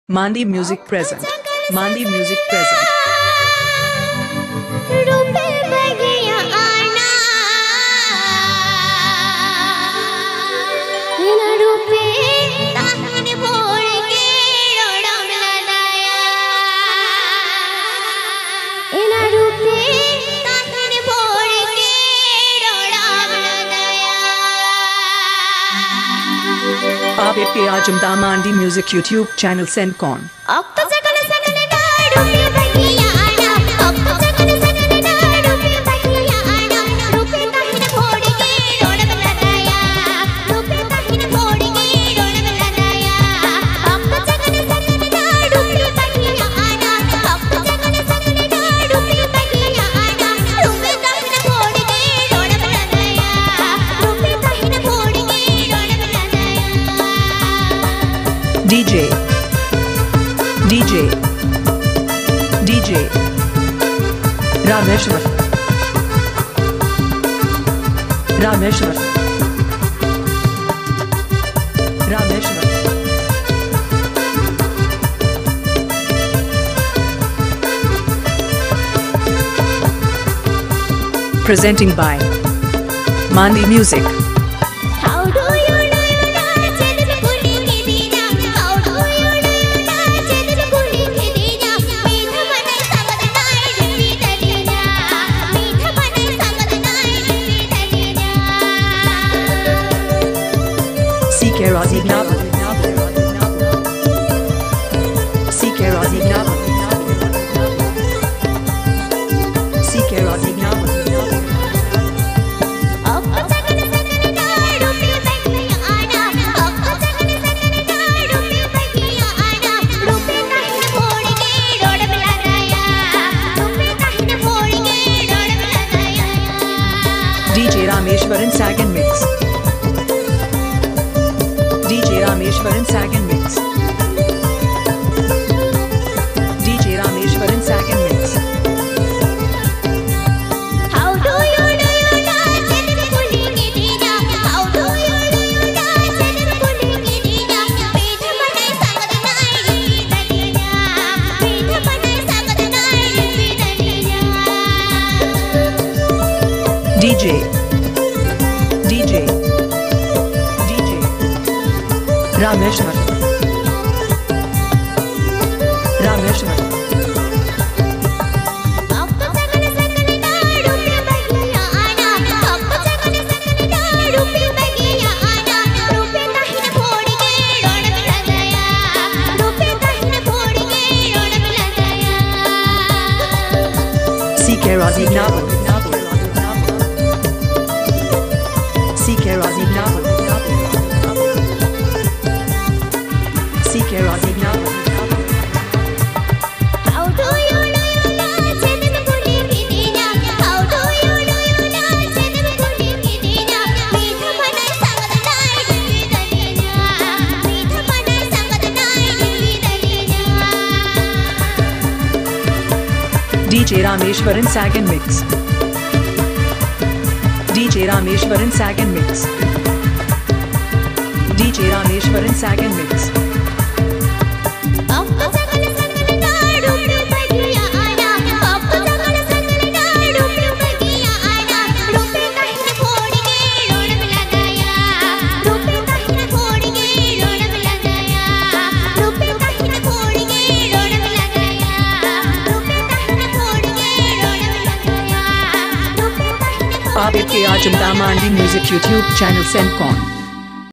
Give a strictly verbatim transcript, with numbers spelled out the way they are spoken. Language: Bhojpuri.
Mandi Music present. Mandi Music present. आप के आजमदा मांडी म्यूजिक यूट्यूब चैनल सेंड कौन DJ DJ DJ Rameshwar Rameshwar Rameshwar presenting by Mandi Music. Seek Rosignava. Seek Rosignava. Seek Rosignava. D J Rameshwaran Sag and Mix. D J Rameshwaran Sag and Mix. D J Rameshwaran Sag and Mix. How do you do you dance in the pulling idina? How do you do you dance in the pulling idina? Peetha panai sagadana idina. Peetha panai sagadana idina. D J D J Rameshwar Rameshwar Seek Rosignava. Seek Rosignava. Seek Rosignava. How do you do you dance in the pulling idina? How do you do you dance in the pulling idina? Peetha panai sagadana idina. Peetha panai sagadana idina. D J Rameshwaran Sag and Mix. D J Rameshwaran Sag and Mix. D J Rameshwaran Sag and Mix. आप के आजमदा मांडी म्यूजिक यूट्यूब चैनल सेंड कौन